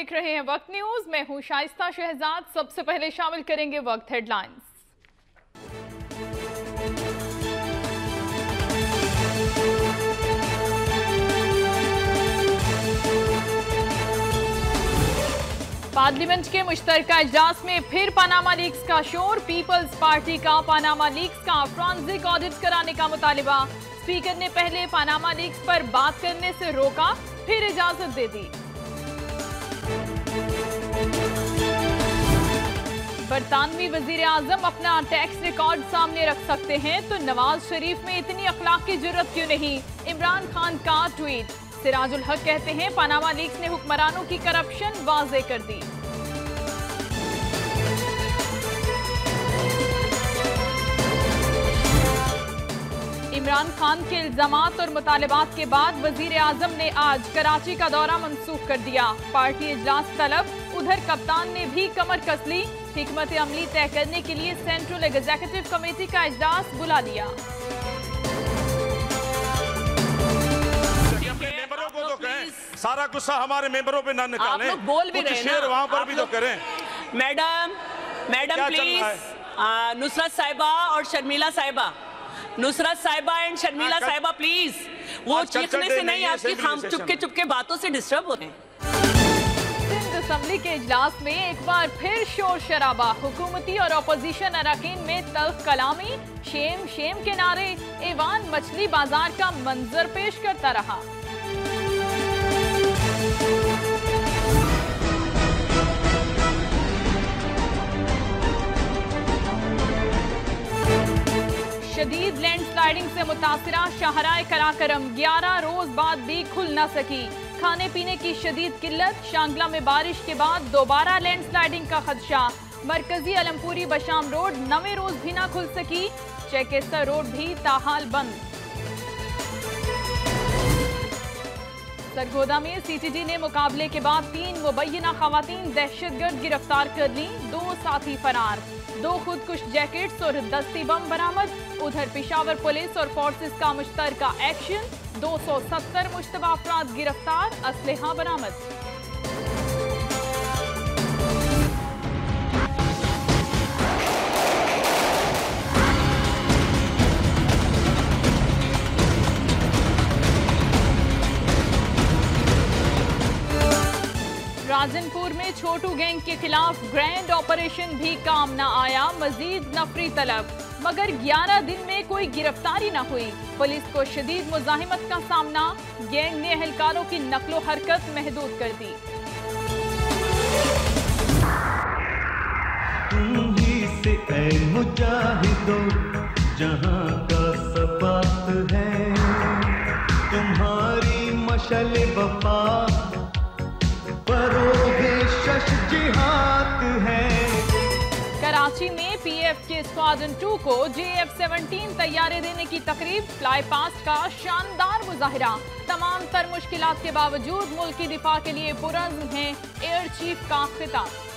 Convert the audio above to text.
देख रहे हैं वक्त न्यूज। मैं हूं शाइस्ता शहजाद। सबसे पहले शामिल करेंगे वक्त हेडलाइंस। पार्लियामेंट के मुश्तरका इजलास में फिर पनामा लीक्स का शोर। पीपल्स पार्टी का पनामा लीक्स का फॉरेंसिक ऑडिट कराने का मुतालिबा। स्पीकर ने पहले पनामा लीक्स पर बात करने से रोका, फिर इजाजत दे दी। बरतानवी वजीर आजम अपना टैक्स रिकॉर्ड सामने रख सकते हैं तो नवाज शरीफ में इतनी अखलाकी जुर्रत क्यों नहीं? इमरान खान का ट्वीट। सिराजुल हक कहते हैं पनामा लीक्स ने हुक्मरानों की करप्शन वाज़े कर दी। इमरान खान के इल्जामात और मुतालबात के बाद वजीर आजम ने आज कराची का दौरा मंसूख कर दिया। पार्टी इजलास तलब। उधर कप्तान ने भी कमर कस ली। हिकमत अमली तय करने के लिए सेंट्रल एग्जीक्यूटिव कमेटी का इजलास बुला लिया। मेंबरों को तो कहें, सारा गुस्सा हमारे मेंबरों पे ना निकालें। आप लोग बोल भी रहे हैं ना, वहां पर भी तो करें। Madam please. नुसरत साहिबा और शर्मिला साहिबा, नुसरत साहिबा एंड शर्मिला साहिबा प्लीज। वो चीखने से नहीं, आपकी चुपके चुपके बातों से डिस्टर्ब हो रहे हैं। सिंध असेंबली के इजलास में एक बार फिर शोर शराबा। हुकूमती और अपोजिशन अरकान में तल्ख कलामी, शेम शेम के नारे। ऐवान मछली बाजार का मंजर पेश करता रहा। शदीद लैंडस्लाइडिंग से मुतासिरा शाहराए कराकरम 11 रोज बाद भी खुल न सकी। खाने पीने की शदीद किल्लत। शांगला में बारिश के बाद दोबारा लैंडस्लाइडिंग का खदशा। मरकजी अलमपुरी बशाम रोड 9वें रोज भी न खुल सकी। चेकेस्टर रोड भी ताहाल बंद। सरगोदा में सीटीडी ने मुकाबले के बाद 3 मुबैना खवातीन दहशतगर्द गिरफ्तार कर ली। 2 साथी फरार। 2 खुदकुश जैकेट्स और दस्ती बम बरामद। उधर पेशावर पुलिस और फोर्सेस का मुश्तरका एक्शन। 270 मुश्तबा अफराद गिरफ्तार। असलहा बरामद। राजनपुर में छोटू गैंग के खिलाफ ग्रैंड ऑपरेशन भी काम न आया। मजीद नफरी तलब, मगर 11 दिन में कोई गिरफ्तारी न हुई। पुलिस को शदीद मुजाहिमत का सामना। गैंग ने एहलकारों की नकलो हरकत महदूद कर दी। तुम ही से ऐ मुजाहिदो जहां का सबात है, तुम्हारी मशल वफा जिहाद है। कराची में पीएफ के स्क्वाड्रन 2 को JF-17 तैयारे देने की तकरीब। फ्लाई पास्ट का शानदार मुजाहिरा। तमाम तर मुश्किलात के बावजूद मुल्क की दिफा के लिए पुरअज़्म है एयर चीफ का खिताब।